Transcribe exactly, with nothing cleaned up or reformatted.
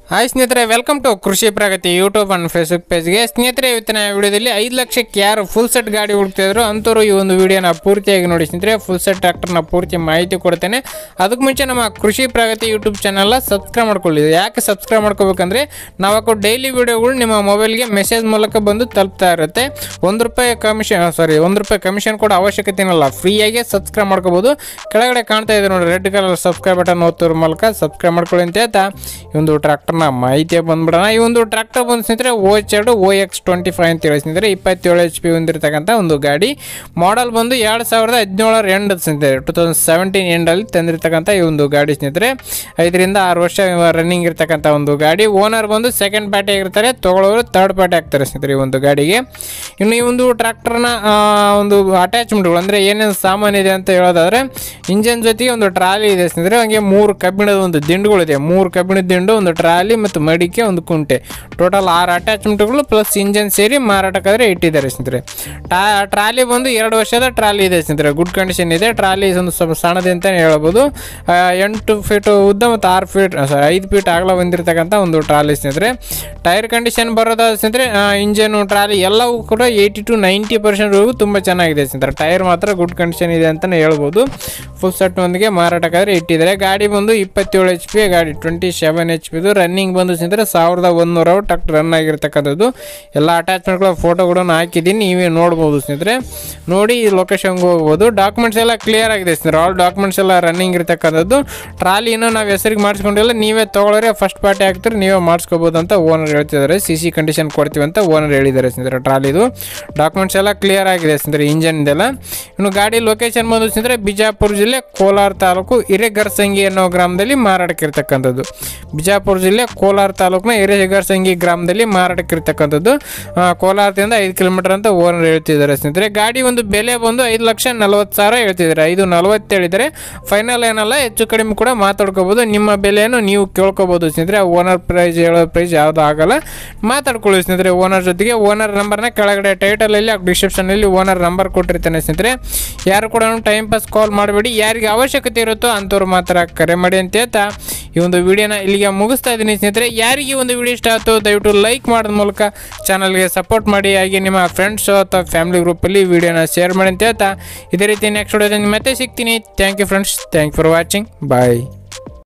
Hi ಸ್ನೇಹಿತರೆ, welcome to Krishi Pragati YouTube and Facebook ಪೇಜ್ಗೆ. ಸ್ನೇಹಿತರೆ, ಇವತ್ತಿನ ವಿಡಿಯೋದಲ್ಲಿ ಐದು ಲಕ್ಷಕ್ಕೆ ಯಾರು ಫುಲ್ ಸೆಟ್ ಗಾಡಿ ಹುಡುಕ್ತಿದ್ರು ಅಂಥವ್ರು ಈ ಒಂದು ವಿಡಿಯೋನ ಪೂರ್ತಿಯಾಗಿ ನೋಡಿ ಸ್ನೇಹಿತರೆ. ಫುಲ್ ಸೆಟ್ ಟ್ರ್ಯಾಕ್ಟರ್ನ ಪೂರ್ತಿ ಮಾಹಿತಿ ಕೊಡ್ತೇನೆ. ಅದಕ್ಕೆ ಮುಂಚೆ ನಮ್ಮ ಕೃಷಿ ಪ್ರಗತಿ ಯೂಟ್ಯೂಬ್ ಚಾನಲ್ನ ಸಬ್ಸ್ಕ್ರೈಬ್ ಮಾಡ್ಕೊಳ್ಳಿ. ಯಾಕೆ ಸಬ್ಸ್ಕ್ರೈಬ್ ಮಾಡ್ಕೋಬೇಕಂದ್ರೆ ನಾವು ಹಾಕೋ ಡೈಲಿ ವಿಡಿಯೋಗಳು ನಿಮ್ಮ ಮೊಬೈಲ್ಗೆ ಮೆಸೇಜ್ ಮೂಲಕ ಬಂದು ತಲುಪ್ತಾ ಇರುತ್ತೆ. ಒಂದು ರೂಪಾಯಿ ಕಮಿಷನ್ ಸಾರಿ ಒಂದು ರೂಪಾಯಿ ಕಮಿಷನ್ ಕೂಡ ಅವಶ್ಯಕತೆ ಏನಿಲ್ಲ, ಫ್ರೀಯಾಗಿ ಸಬ್ಸ್ಕ್ರೈಬ್ ಮಾಡ್ಕೋಬೋದು. ಕೆಳಗಡೆ ಕಾಣ್ತಾ ಇದೆ ನೋಡಿ ರೆಡ್ ಕಲರ್ ಸಬ್ಸ್ಕ್ರೈಬ್ ಬಟನ್ ಒತ್ತೋದ್ರ ಮೂಲಕ ಸಬ್ಸ್ಕ್ರೈಬ್ ಮಾಡ್ಕೊಳ್ಳಿ ಅಂತ ಹೇಳ್ತಾ ಈ ಒಂದು ಟ್ರ್ಯಾಕ್ಟರ್ ಮಾಹಿತಿ ಬಂದ್ಬಿಡೋಣ. ಈ ಒಂದು ಟ್ರ್ಯಾಕ್ಟರ್ ಬಂದು ಸ್ನೇಹಿತರೆ ಓ ಎಚ್ ಎರಡು ಓ ಎಕ್ಸ್ ಟ್ವೆಂಟಿ ಫೈವ್ ಅಂತ ಹೇಳಿ ಸ್ನೇಹಿತರೆ, ಇಪ್ಪತ್ತೇಳು ಎಚ್ ಪಿ ಹೊಂದಿರತಕ್ಕಂಥ ಒಂದು ಗಾಡಿ. ಮಾಡಲ್ ಬಂದು ಎರಡು ಸಾವಿರದ ಹದಿನೇಳರ ಎಂಡ್ ಸ್ನೇಹಿತರೆ, ಟೂ ತೌಸಂಡ್ ಸೆವೆಂಟೀನ್ ಎಂಡಲ್ಲಿ ತಂದಿರತಕ್ಕಂಥ ಈ ಒಂದು ಗಾಡಿ ಸ್ನೇಹಿತರೆ. ಐದರಿಂದ ಆರು ವರ್ಷ ರನ್ನಿಂಗ್ ಇರ್ತಕ್ಕಂಥ ಒಂದು ಗಾಡಿ. ಓನರ್ ಬಂದು ಸೆಕೆಂಡ್ ಪಾರ್ಟಿ ಆಗಿರ್ತಾರೆ, ತಗೊಳ್ಳೋರು ಥರ್ಡ್ ಪಾರ್ಟಿ ಆಗ್ತಾರೆ ಸ್ನೇಹಿತರೆ ಈ ಒಂದು ಗಾಡಿಗೆ. ಇನ್ನು ಈ ಒಂದು ಟ್ರ್ಯಾಕ್ಟರ್ನ ಒಂದು ಅಟ್ಯಾಚ್ಮೆಂಟ್ಗಳು ಅಂದರೆ ಏನೇನು ಸಾಮಾನು ಇದೆ ಅಂತ ಹೇಳೋದಾದ್ರೆ, ಇಂಜನ್ ಜೊತೆಗೆ ಒಂದು ಟ್ರಾಲಿ ಇದೆ ಸ್ನೇಹಿತರೆ. ಹಾಗೆ ಮೂರು ಕಬ್ಬಿಣದ ಒಂದು ದಿಂಡುಗಳಿದೆ, ಮೂರು ಕಬ್ಬಿಣದ ದಿಂಡು, ಒಂದು ಟ್ರಾಲಿ ಮತ್ತು ಮಡಿಕೆ, ಒಂದು ಕುಂಟೆ, ಟೋಟಲ್ ಆರು ಅಟ್ಯಾಚ್ಮೆಂಟ್ಗಳು ಪ್ಲಸ್ ಇಂಜನ್ ಸೇರಿ ಮಾರಾಟಕ್ಕಾದ್ರೆ ಇಟ್ಟಿದ್ದಾರೆ ಸ್ನೇಹಿತರೆ. ಟ್ರಾಲಿ ಬಂದು ಎರಡು ವರ್ಷದ ಟ್ರಾಲಿ ಇದೆ ಸ್ನೇಹಿತರೆ, ಗುಡ್ ಕಂಡೀಷನ್ ಇದೆ. ಟ್ರಾಲಿ ಒಂದು ಸ್ವಲ್ಪ ಸಣ್ಣದೆ ಅಂತಲೇ ಹೇಳ್ಬೋದು. ಎಂಟು ಫೀಟ್ ಉದ್ದ ಮತ್ತು ಆರು ಫೀಟ್ ಸಾರಿ ಐದು ಫೀಟ್ ಅಗಲ ಬಂದಿರತಕ್ಕಂಥ ಒಂದು ಟ್ರಾಲಿ ಸ್ನೇಹಿತರೆ. ಟೈರ್ ಕಂಡೀಷನ್ ಬರೋದಾದ ಸ್ನೇಹಿತರೆ, ಇಂಜನ್ ಟ್ರಾಲಿ ಎಲ್ಲವೂ ಕೂಡ ಏಯ್ಟಿ ಟು ನೈಂಟಿ ಪರ್ಸೆಂಟ್ವರೆಗೂ ತುಂಬ ಚೆನ್ನಾಗಿದೆ ಸ್ನೇಹಿತರೆ. ಟೈರ್ ಮಾತ್ರ ಗುಡ್ ಕಂಡೀಷನ್ ಇದೆ ಅಂತಲೇ ಹೇಳ್ಬೋದು. ಫುಲ್ ಸೆಟ್ ಒಂದಿಗೆ ಮಾರಾಟಕ್ಕಾದ್ರೆ ಇಟ್ಟಿದ್ದಾರೆ. ಗಾಡಿ ಬಂದು ಇಪ್ಪತ್ತೇಳು ಎಚ್ ಪಿ ಗಾಡಿ, ಟ್ವೆಂಟಿ ಸೆವೆನ್ ಎಚ್ ಪಿದು. ರನ್ನಿಂಗ್ ಬಂದು ಸ್ನೇಹಿತರೆ ಸಾವಿರದ ಒಂದೂರ ಟ್ರ್ಯಾಕ್ಟರ್ ರನ್ ಆಗಿರ್ತಕ್ಕಂಥದ್ದು. ಎಲ್ಲ ಅಟ್ಯಾಚ್ಮೆಂಟ್ಗಳ ಫೋಟೋಗಳನ್ನು ಹಾಕಿದ್ದೀನಿ, ನೀವೇ ನೋಡ್ಬೋದು ಸ್ನೇಹಿತರೆ. ನೋಡಿ ಈ ಲೊಕೇಶನ್ಗೆ ಹೋಗ್ಬೋದು. ಡಾಕ್ಯುಮೆಂಟ್ಸ್ ಎಲ್ಲ ಕ್ಲಿಯರ್ ಆಗಿದೆ ಸ್ನೇಹಿತರೆ, ಆಲ್ ಡಾಕ್ಯುಮೆಂಟ್ಸ್ ಎಲ್ಲ ರನ್ನಿಂಗ್ ಇರ್ತಕ್ಕಂಥದ್ದು. ಟ್ರಾಲಿನೂ ನಾವು ಹೆಸರಿಗೆ ಮಾಡಿಸ್ಕೊಂಡಿಲ್ಲ, ನೀವೇ ತೊಗೊಳ್ರೆ ಫಸ್ಟ್ ಪಾರ್ಟಿ ಆಗ್ತಾರೆ, ನೀವೇ ಮಾಡಿಸ್ಕೋಬೋದು ಅಂತ ಓನರ್ ಹೇಳ್ತಿದ್ದಾರೆ. ಸಿ ಸಿ ಕಂಡೀಷನ್ ಕೊಡ್ತೀವಿ ಅಂತ ಓನರ್ ಹೇಳಿದ್ದಾರೆ ಸ್ನೇಹಿತರೆ. ಟ್ರಾಲಿದು ಡಾಕ್ಯುಮೆಂಟ್ಸ್ ಎಲ್ಲ ಕ್ಲಿಯರ್ ಆಗಿದೆ ಸ್ನೇಹಿತರೆ, ಇಂಜನ್ದೆಲ್ಲ. ಇನ್ನು ಗಾಡಿ ಲೊಕೇಶನ್ ಬಂದು ಸ್ನೇಹಿತರೆ ಬಿಜಾಪುರ ಜಿಲ್ಲೆ ಕೋಲಾರ ತಾಲೂಕು ಹಿರೇಗರ್ಸಂಗಿ ಅನ್ನೋ ಗ್ರಾಮದಲ್ಲಿ ಮಾರಾಟಕ್ಕೆ ಇರ್ತಕ್ಕಂಥದ್ದು. ಬಿಜಾಪುರ ಜಿಲ್ಲೆ ಕೋಲಾರ ತಾಲೂಕಿನ ಹಿರೇಗರ್ಸಂಗಿ ಗ್ರಾಮದಲ್ಲಿ ಮಾರಾಟಕ್ಕೆ ಇರ್ತಕ್ಕಂಥದ್ದು. ಕೋಲಾರದಿಂದ ಐದು ಕಿಲೋಮೀಟರ್ ಅಂತ ಓನರ್ ಹೇಳ್ತಿದ್ದಾರೆ ಸ್ನೇಹಿತರೆ. ಗಾಡಿ ಒಂದು ಬೆಲೆ ಬಂದು ಐದು ಲಕ್ಷ ನಲ್ವತ್ತು ಸಾವಿರ ಹೇಳ್ತಿದ್ದಾರೆ. ಐದು ನಲ್ವತ್ತು ಹೇಳಿದರೆ ಫೈನಲ್ ಏನಲ್ಲ, ಹೆಚ್ಚು ಕಡಿಮೆ ಕೂಡ ಮಾತಾಡ್ಕೋಬೋದು. ನಿಮ್ಮ ಬೆಲೆಯನ್ನು ನೀವು ಕೇಳ್ಕೊಬೋದು ಸ್ನೇಹಿತರೆ. ಓನರ್ ಪ್ರೈಸ್ ಹೇಳೋ ಪ್ರೈಸ್ ಯಾವುದು ಆಗಲ್ಲ, ಮಾತಾಡ್ಕೊಳ್ಳಿ ಸ್ನೇಹಿತರೆ ಓನರ್ ಜೊತೆಗೆ. ಓನರ್ ನಂಬರ್ನ ಕೆಳಗಡೆ ಟೈಟಲಲ್ಲಿ ಡಿಸ್ಕ್ರಿಪ್ಷನಲ್ಲಿ ಓನರ್ ನಂಬರ್ ಕೊಟ್ಟಿರ್ತಾನೆ ಸ್ನೇಹಿತರೆ. ಯಾರು ಕೂಡ ಟೈಮ್ ಪಾಸ್ ಕಾಲ್ ಮಾಡಬೇಡಿ, ಯಾರಿಗೆ ಅವಶ್ಯಕತೆ ಇರುತ್ತೋ ಅಂಥವ್ರು ಮಾತ್ರ ಕರೆ ಮಾಡಿ ಅಂತ ಹೇಳ್ತಾ ಈ ಒಂದು ವಿಡಿಯೋನ ಇಲ್ಲಿಗೆ ಮುಗಿಸ್ತಾ ಇದ್ದೀನಿ ಸ್ನೇಹಿತರೆ. ಯಾರಿಗೆ ಒಂದು ವಿಡಿಯೋ ಇಷ್ಟ ಆಯಿತು ದಯವಿಟ್ಟು ಲೈಕ್ ಮಾಡೋದ್ರ ಮೂಲಕ ಚಾನಲ್ಗೆ ಸಪೋರ್ಟ್ ಮಾಡಿ. ಹಾಗೆ ನಿಮ್ಮ ಫ್ರೆಂಡ್ಸ್ ಅಥವಾ ಫ್ಯಾಮಿಲಿ ಗ್ರೂಪಲ್ಲಿ ವಿಡಿಯೋನ ಶೇರ್ ಮಾಡಿ ಅಂತ ಹೇಳ್ತಾ ಇದೇ ರೀತಿ ನೆಕ್ಸ್ಟ್ ವಿಡಿಯೋದಲ್ಲಿ ಮತ್ತೆ ಸಿಗ್ತೀನಿ. Thank you friends, thank for watching, bye.